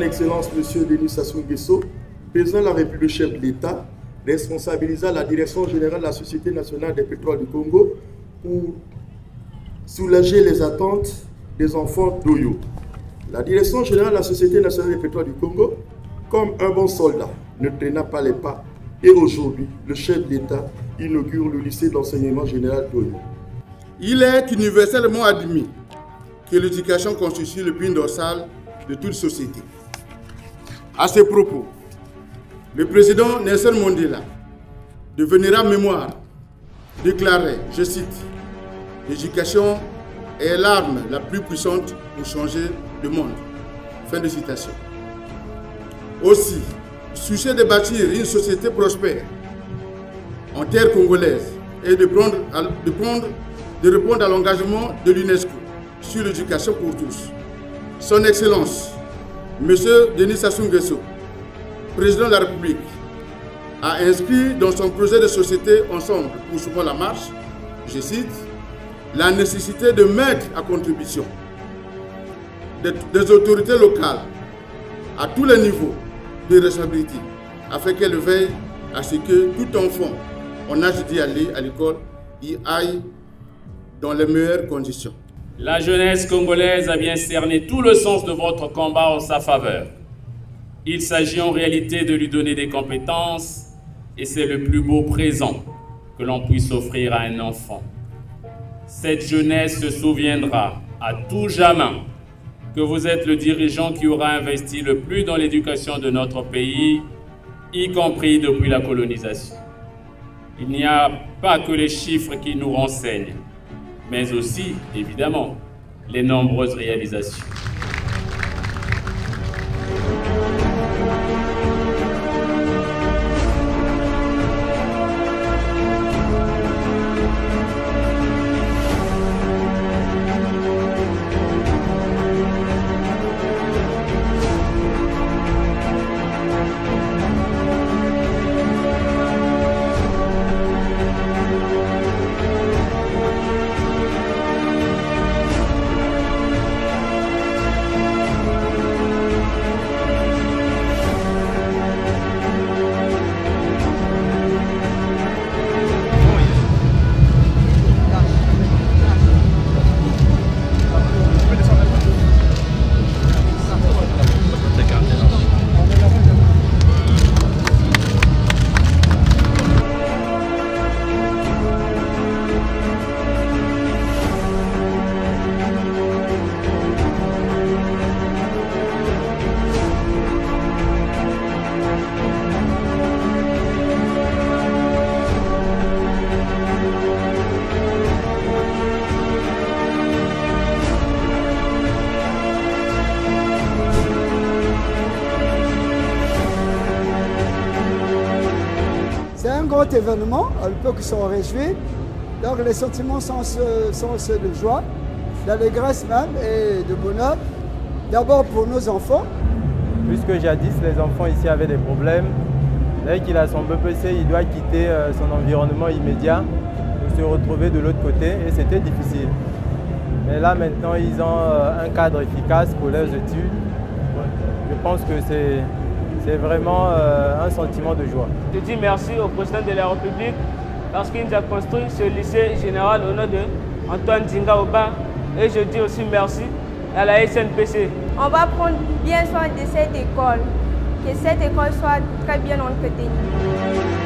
Excellence M. Denis Sassou Nguesso, président de la République, chef de l'État, responsabilisa la Direction générale de la Société nationale des pétroles du Congo pour soulager les attentes des enfants d'Oyo. La Direction générale de la Société nationale des pétroles du Congo, comme un bon soldat, ne traîna pas les pas. Et aujourd'hui, le chef de l'État inaugure le lycée d'enseignement général d'Oyo. Il est universellement admis que l'éducation constitue le pilier dorsal de toute société. À ce propos, le président Nelson Mandela, de Vénérable Mémoire, déclarait, je cite, « L'éducation est l'arme la plus puissante pour changer le monde. » Fin de citation. Aussi, soucieux de bâtir une société prospère en terre congolaise et de répondre à l'engagement de l'UNESCO sur l'éducation pour tous, Son Excellence, M. Denis Sassou Nguesso, président de la République, a inscrit dans son projet de société Ensemble poursuivons la marche, je cite, la nécessité de mettre à contribution des autorités locales à tous les niveaux de responsabilité afin qu'elles veillent à ce que tout enfant en âge d'y aller à l'école y aille dans les meilleures conditions. La jeunesse congolaise a bien cerné tout le sens de votre combat en sa faveur. Il s'agit en réalité de lui donner des compétences et c'est le plus beau présent que l'on puisse offrir à un enfant. Cette jeunesse se souviendra à tout jamais que vous êtes le dirigeant qui aura investi le plus dans l'éducation de notre pays, y compris depuis la colonisation. Il n'y a pas que les chiffres qui nous renseignent, mais aussi, évidemment, les nombreuses réalisations. C'est un grand événement, on peut que s'en réjouir. Donc les sentiments sont ceux de joie, d'allégresse même et de bonheur. D'abord pour nos enfants. Puisque jadis les enfants ici avaient des problèmes, dès qu'il a son BPC, il doit quitter son environnement immédiat pour se retrouver de l'autre côté et c'était difficile. Mais là maintenant ils ont un cadre efficace pour leurs études. Je pense que c'est vraiment un sentiment de joie. Je dis merci au président de la République parce qu'il nous a construit ce lycée général au nom de Antoine Dzinga Oba. Et je dis aussi merci à la SNPC. On va prendre bien soin de cette école, que cette école soit très bien entretenue.